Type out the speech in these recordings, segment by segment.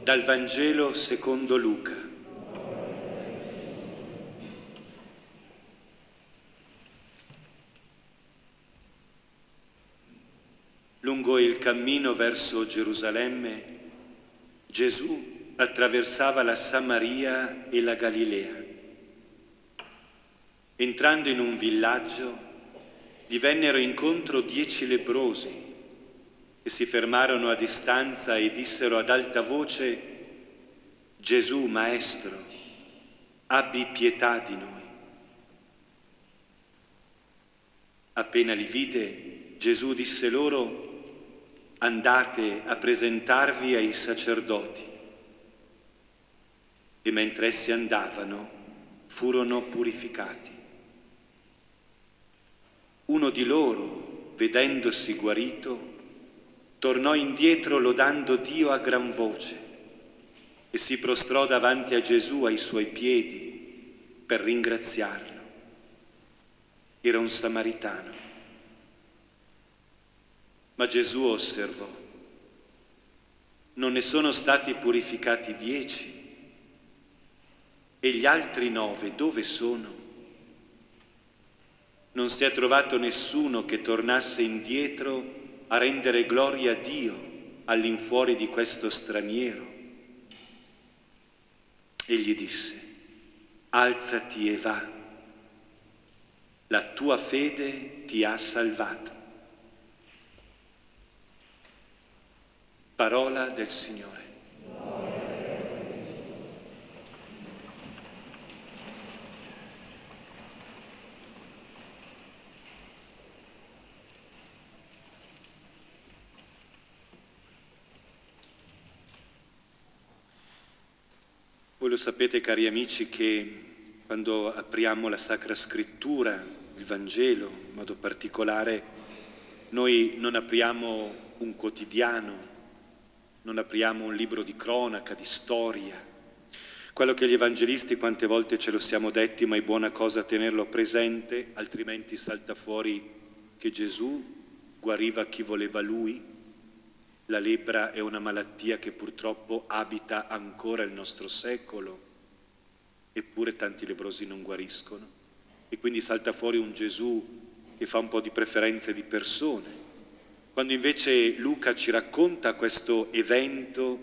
Dal Vangelo secondo Luca. Lungo il cammino verso Gerusalemme, Gesù attraversava la Samaria e la Galilea. Entrando in un villaggio, gli vennero incontro 10 leprosi che si fermarono a distanza e dissero ad alta voce: Gesù, Maestro, abbi pietà di noi. Appena li vide, Gesù disse loro: andate a presentarvi ai sacerdoti. E mentre essi andavano, furono purificati. Uno di loro, vedendosi guarito, tornò indietro lodando Dio a gran voce e si prostrò davanti a Gesù ai suoi piedi per ringraziarlo. Era un samaritano. Ma Gesù osservò: non ne sono stati purificati 10? E gli altri 9 dove sono? Non si è trovato nessuno che tornasse indietro a rendere gloria a Dio all'infuori di questo straniero. Egli disse: alzati e va, la tua fede ti ha salvato. Parola del Signore. Voi lo sapete, cari amici, che quando apriamo la Sacra Scrittura, il Vangelo in modo particolare, noi non apriamo un quotidiano, non apriamo un libro di cronaca, di storia. Quello che gli evangelisti quante volte ce lo siamo detti, ma è buona cosa tenerlo presente, altrimenti salta fuori che Gesù guariva chi voleva lui. La lebbra è una malattia che purtroppo abita ancora il nostro secolo, eppure tanti lebbrosi non guariscono. E quindi salta fuori un Gesù che fa un po' di preferenze di persone. Quando invece Luca ci racconta questo evento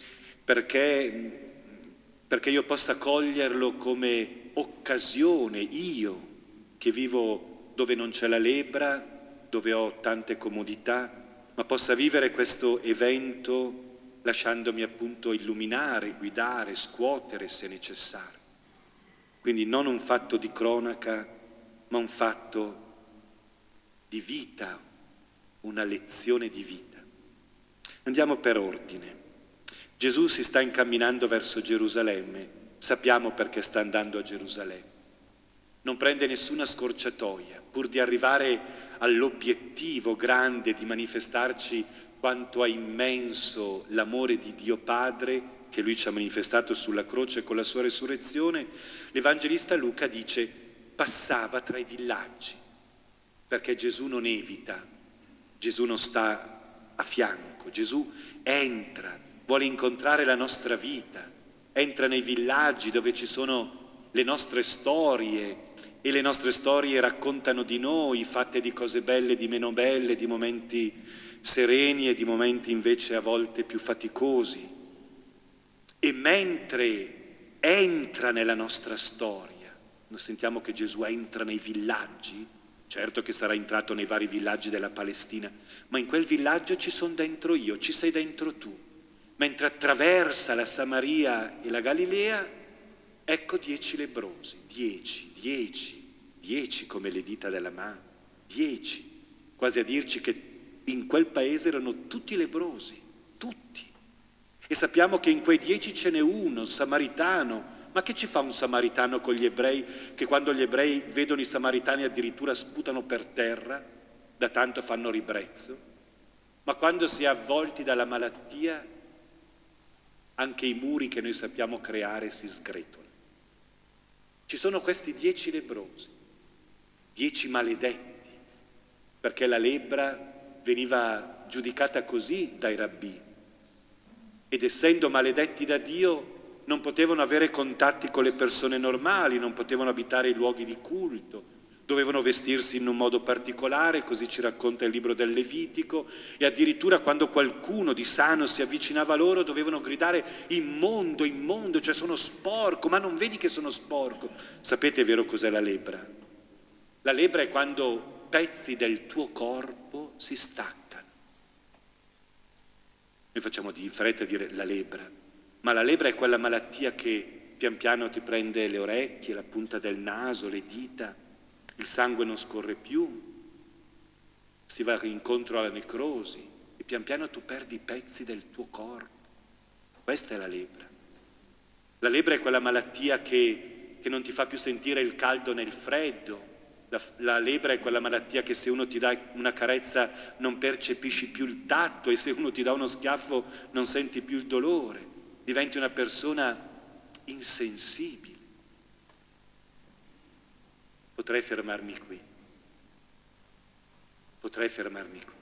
perché io possa coglierlo come occasione, io che vivo dove non c'è la lebbra, dove ho tante comodità, ma possa vivere questo evento lasciandomi appunto illuminare, guidare, scuotere se necessario. Quindi non un fatto di cronaca, ma un fatto di vita, una lezione di vita. Andiamo per ordine. Gesù si sta incamminando verso Gerusalemme, sappiamo perché sta andando a Gerusalemme. Non prende nessuna scorciatoia, pur di arrivare all'obiettivo grande di manifestarci quanto è immenso l'amore di Dio Padre che Lui ci ha manifestato sulla croce con la sua resurrezione. L'Evangelista Luca dice: passava tra i villaggi, perché Gesù non evita, Gesù non sta a fianco, Gesù entra, vuole incontrare la nostra vita, entra nei villaggi dove ci sono le nostre storie, e le nostre storie raccontano di noi, fatte di cose belle, di meno belle, di momenti sereni e di momenti invece a volte più faticosi. E mentre entra nella nostra storia, noi sentiamo che Gesù entra nei villaggi, certo che sarà entrato nei vari villaggi della Palestina, ma in quel villaggio ci sono dentro io, ci sei dentro tu. Mentre attraversa la Samaria e la Galilea, ecco 10 lebbrosi, 10 come le dita della mano, 10, quasi a dirci che in quel paese erano tutti lebbrosi, tutti. E sappiamo che in quei 10 ce n'è uno, samaritano. Ma che ci fa un samaritano con gli ebrei, che quando gli ebrei vedono i samaritani addirittura sputano per terra, da tanto fanno ribrezzo? Ma quando si è avvolti dalla malattia, anche i muri che noi sappiamo creare si sgretolano. Ci sono questi 10 lebbrosi, 10 maledetti, perché la lebbra veniva giudicata così dai rabbini. ed essendo maledetti da Dio non potevano avere contatti con le persone normali, non potevano abitare i luoghi di culto, dovevano vestirsi in un modo particolare, così ci racconta il libro del Levitico, e addirittura quando qualcuno di sano si avvicinava a loro dovevano gridare immondo, immondo, cioè sono sporco, ma non vedi che sono sporco? Sapete vero cos'è la lebbra? La lebbra è quando pezzi del tuo corpo si staccano. Noi facciamo di fretta a dire la lebbra, ma la lebbra è quella malattia che pian piano ti prende le orecchie, la punta del naso, le dita, il sangue non scorre più, si va incontro alla necrosi e pian piano tu perdi pezzi del tuo corpo. Questa è la lebbra. La lebbra è quella malattia che non ti fa più sentire il caldo nel freddo. La lebbra è quella malattia che se uno ti dà una carezza non percepisci più il tatto, e se uno ti dà uno schiaffo non senti più il dolore. Diventi una persona insensibile. Potrei fermarmi qui. Potrei fermarmi qui.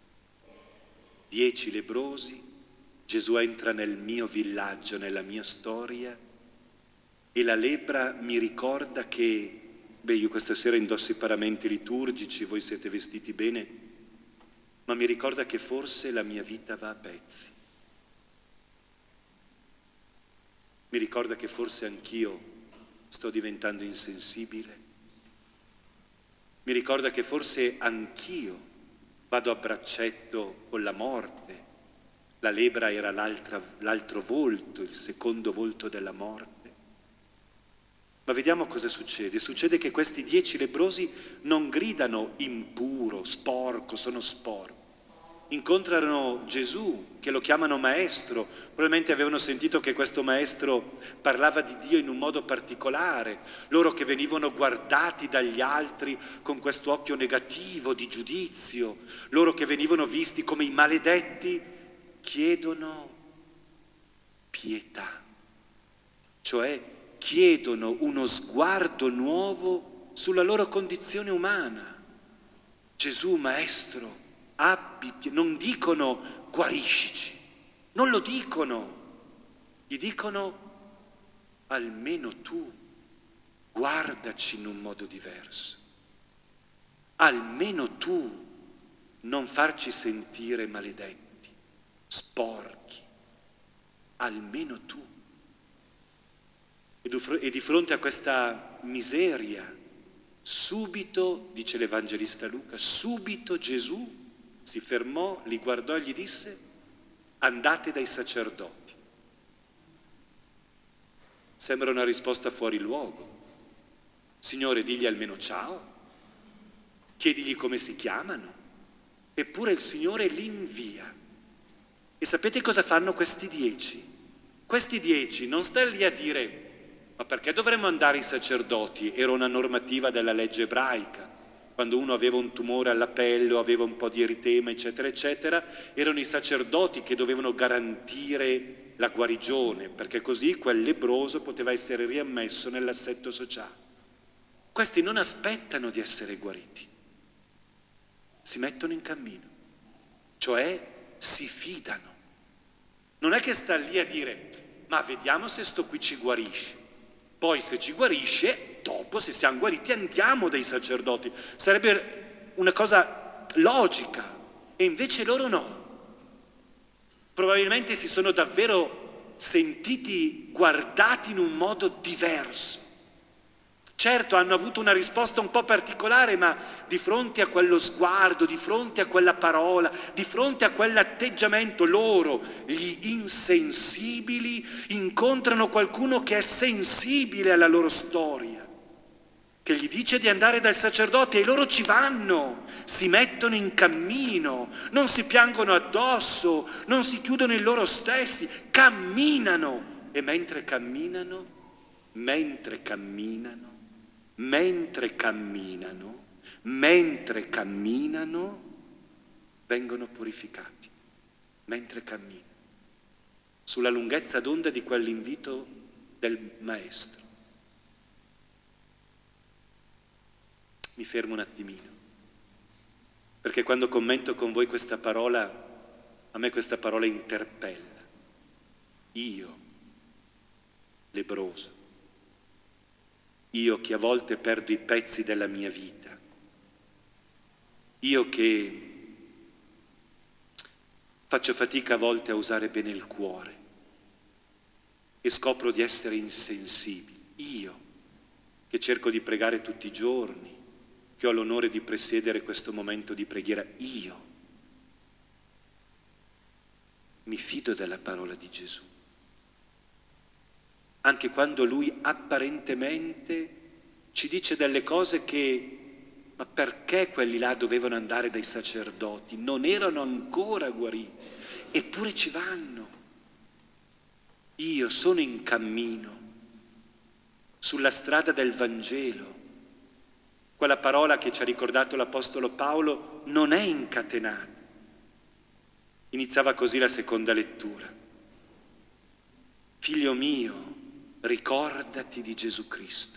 10 lebbrosi, Gesù entra nel mio villaggio, nella mia storia, e la lebbra mi ricorda che, io questa sera indosso i paramenti liturgici, voi siete vestiti bene, ma mi ricorda che forse la mia vita va a pezzi. Mi ricorda che forse anch'io sto diventando insensibile. Mi ricorda che forse anch'io vado a braccetto con la morte. La lebbra era l'altro volto, il secondo volto della morte. Ma vediamo cosa succede. Succede che questi 10 lebbrosi non gridano impuro, sporco, sono sporco. Incontrano Gesù, che lo chiamano maestro. Probabilmente avevano sentito che questo maestro parlava di Dio in un modo particolare. Loro che venivano guardati dagli altri con questo occhio negativo di giudizio, loro che venivano visti come i maledetti, chiedono pietà, cioè chiedono uno sguardo nuovo sulla loro condizione umana. Gesù, maestro, non dicono guariscici, non lo dicono, gli dicono almeno tu guardaci in un modo diverso, almeno tu non farci sentire maledetti, sporchi, almeno tu. E di fronte a questa miseria, subito, dice l'Evangelista Luca, subito Gesù si fermò, li guardò e gli disse: andate dai sacerdoti. Sembra una risposta fuori luogo. Signore, digli almeno ciao, chiedigli come si chiamano. Eppure il Signore li invia. E sapete cosa fanno questi 10? Questi 10 non stanno lì a dire: ma perché dovremmo andare ai sacerdoti? Era una normativa della legge ebraica. Quando uno aveva un tumore alla pelle o aveva un po' di eritema, eccetera, eccetera, erano i sacerdoti che dovevano garantire la guarigione, perché così quel lebbroso poteva essere riammesso nell'assetto sociale. Questi non aspettano di essere guariti, si mettono in cammino, cioè si fidano. Non è che sta lì a dire: ma vediamo se sto qui ci guarisce, poi se ci guarisce, dopo se siamo guariti andiamo dai sacerdoti. Sarebbe una cosa logica, e invece loro no. Probabilmente si sono davvero sentiti guardati in un modo diverso. Certo, hanno avuto una risposta un po' particolare, ma di fronte a quello sguardo, di fronte a quella parola, di fronte a quell'atteggiamento, loro, gli insensibili, incontrano qualcuno che è sensibile alla loro storia, che gli dice di andare dal sacerdote, e loro ci vanno, si mettono in cammino, non si piangono addosso, non si chiudono in loro stessi, camminano. E mentre camminano, vengono purificati, mentre camminano, sulla lunghezza d'onda di quell'invito del Maestro. Mi fermo un attimino, perché quando commento con voi questa parola, a me questa parola interpella. io, lebbroso, io che a volte perdo i pezzi della mia vita, io che faccio fatica a volte a usare bene il cuore e scopro di essere insensibile, io che cerco di pregare tutti i giorni, che ho l'onore di presiedere questo momento di preghiera, io mi fido della parola di Gesù. Anche quando Lui apparentemente ci dice delle cose che, ma perché quelli là dovevano andare dai sacerdoti? Non erano ancora guariti, eppure ci vanno. Io sono in cammino sulla strada del Vangelo. Quella parola che ci ha ricordato l'Apostolo Paolo non è incatenata. Iniziava così la seconda lettura. Figlio mio, ricordati di Gesù Cristo,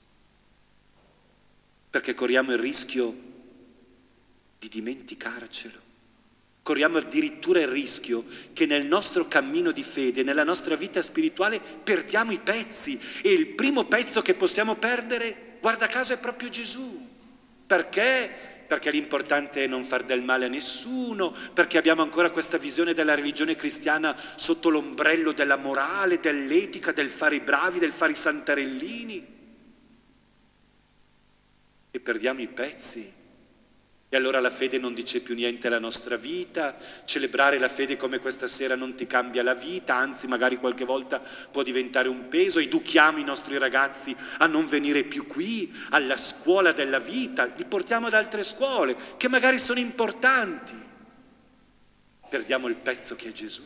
perché corriamo il rischio di dimenticarcelo. Corriamo addirittura il rischio che nel nostro cammino di fede, nella nostra vita spirituale, perdiamo i pezzi. E il primo pezzo che possiamo perdere, guarda caso, è proprio Gesù. Perché? Perché l'importante è non far del male a nessuno, perché abbiamo ancora questa visione della religione cristiana sotto l'ombrello della morale, dell'etica, del fare i bravi, del fare i santarellini. E perdiamo i pezzi. E allora la fede non dice più niente alla nostra vita, celebrare la fede come questa sera non ti cambia la vita, anzi magari qualche volta può diventare un peso. Educhiamo i nostri ragazzi a non venire più qui, alla scuola della vita, li portiamo ad altre scuole che magari sono importanti. Perdiamo il pezzo che è Gesù.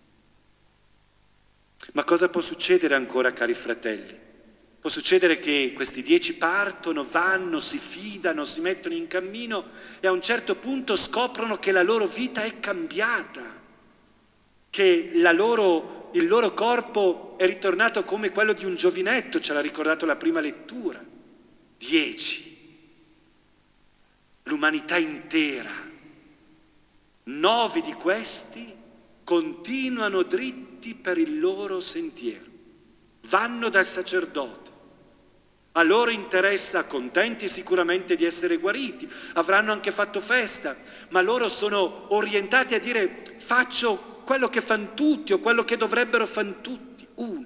Ma cosa può succedere ancora, cari fratelli? Può succedere che questi 10 partono, vanno, si fidano, si mettono in cammino e a un certo punto scoprono che la loro vita è cambiata, che il loro corpo è ritornato come quello di un giovinetto, ce l'ha ricordato la prima lettura. 10, l'umanità intera. 9 di questi continuano dritti per il loro sentiero, vanno dal sacerdote. A loro interessa, contenti sicuramente di essere guariti, avranno anche fatto festa, ma loro sono orientati a dire faccio quello che fanno tutti o quello che dovrebbero fare tutti.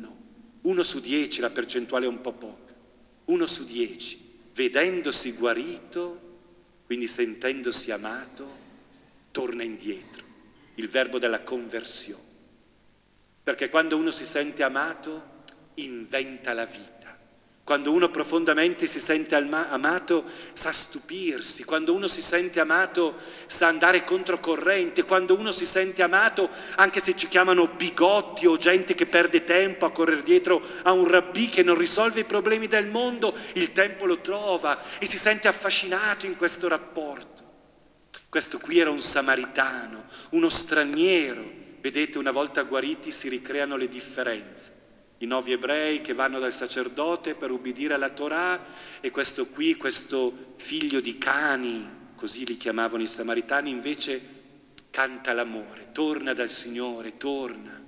Uno su 10, la percentuale è un po' poca, 1 su 10, vedendosi guarito, quindi sentendosi amato, torna indietro, il verbo della conversione. Perché quando uno si sente amato, inventa la vita. Quando uno profondamente si sente amato, sa stupirsi. Quando uno si sente amato, sa andare controcorrente. Quando uno si sente amato, anche se ci chiamano bigotti o gente che perde tempo a correre dietro a un rabbì che non risolve i problemi del mondo, il tempo lo trova e si sente affascinato in questo rapporto. Questo qui era un samaritano, uno straniero. Vedete, una volta guariti si ricreano le differenze. I 9 ebrei che vanno dal sacerdote per ubbidire alla Torah e questo qui, questo figlio di cani, così li chiamavano i samaritani, invece canta l'amore, torna dal Signore, torna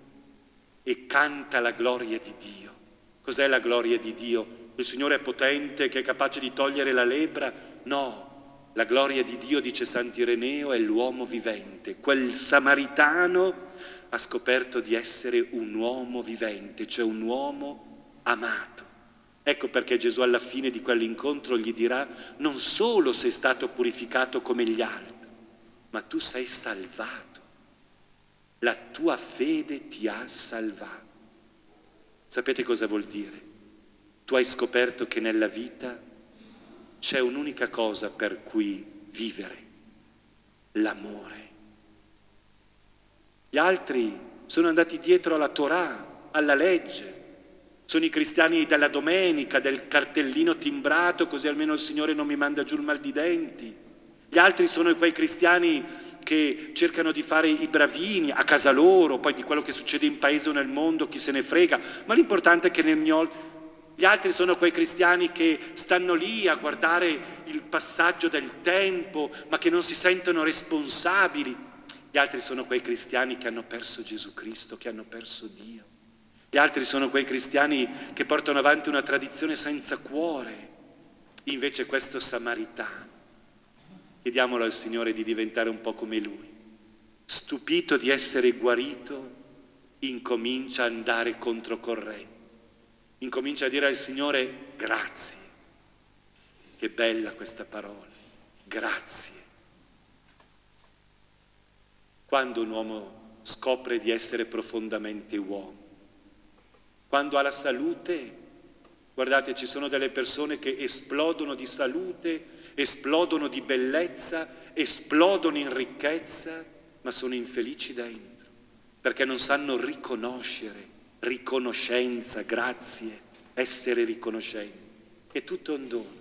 e canta la gloria di Dio. Cos'è la gloria di Dio? Il Signore è potente, che è capace di togliere la lebbra? No, la gloria di Dio, dice Sant'Ireneo, è l'uomo vivente. Quel samaritano ha scoperto di essere un uomo vivente, cioè un uomo amato. Ecco perché Gesù alla fine di quell'incontro gli dirà: non solo sei stato purificato come gli altri, ma tu sei salvato. La tua fede ti ha salvato. Sapete cosa vuol dire? Tu hai scoperto che nella vita c'è un'unica cosa per cui vivere: l'amore. Gli altri sono andati dietro alla Torah, alla legge. Sono i cristiani della domenica, del cartellino timbrato, così almeno il Signore non mi manda giù il mal di denti. Gli altri sono quei cristiani che cercano di fare i bravini a casa loro, poi di quello che succede in paese o nel mondo chi se ne frega, ma l'importante è che Gli altri sono quei cristiani che stanno lì a guardare il passaggio del tempo, ma che non si sentono responsabili. Gli altri sono quei cristiani che hanno perso Gesù Cristo, che hanno perso Dio. Gli altri sono quei cristiani che portano avanti una tradizione senza cuore. Invece questo samaritano, chiediamolo al Signore di diventare un po' come Lui. Stupito di essere guarito, incomincia a andare controcorrente. Incomincia a dire al Signore grazie. Che bella questa parola, grazie. Quando un uomo scopre di essere profondamente uomo, quando ha la salute, guardate, ci sono delle persone che esplodono di salute, esplodono di bellezza, esplodono in ricchezza, ma sono infelici dentro, perché non sanno riconoscere, riconoscenza, grazie, essere riconoscenti. È tutto un dono.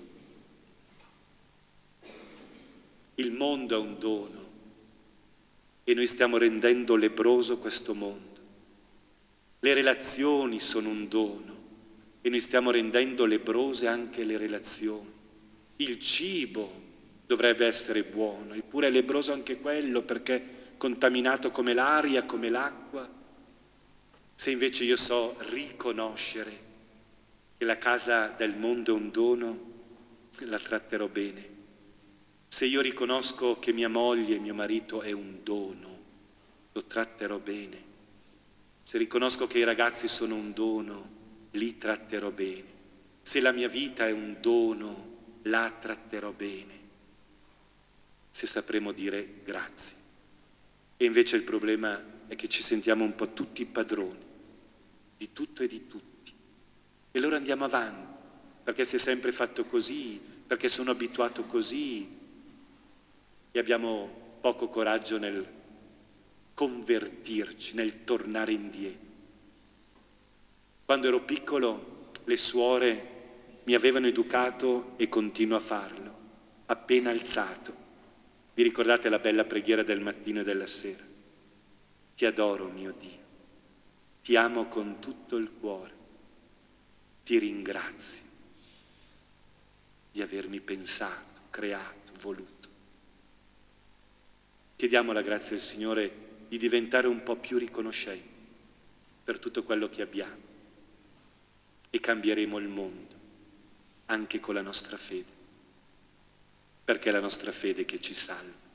Il mondo è un dono e noi stiamo rendendo lebbroso questo mondo. Le relazioni sono un dono e noi stiamo rendendo lebrose anche le relazioni. Il cibo dovrebbe essere buono, eppure è lebbroso anche quello perché è contaminato come l'aria, come l'acqua. Se invece io so riconoscere che la casa del mondo è un dono, la tratterò bene. Se io riconosco che mia moglie, mio marito è un dono, lo tratterò bene. Se riconosco che i ragazzi sono un dono, li tratterò bene. Se la mia vita è un dono, la tratterò bene. Se sapremo dire grazie. E invece il problema è che ci sentiamo un po' tutti padroni di tutto e di tutti. E allora andiamo avanti, perché si è sempre fatto così, perché sono abituato così. E abbiamo poco coraggio nel convertirci, nel tornare indietro. Quando ero piccolo le suore mi avevano educato e continuo a farlo, appena alzato. Vi ricordate la bella preghiera del mattino e della sera? Ti adoro, mio Dio, ti amo con tutto il cuore, ti ringrazio di avermi pensato, creato, voluto. Chiediamo la grazia del Signore di diventare un po' più riconoscenti per tutto quello che abbiamo e cambieremo il mondo anche con la nostra fede, perché è la nostra fede che ci salva.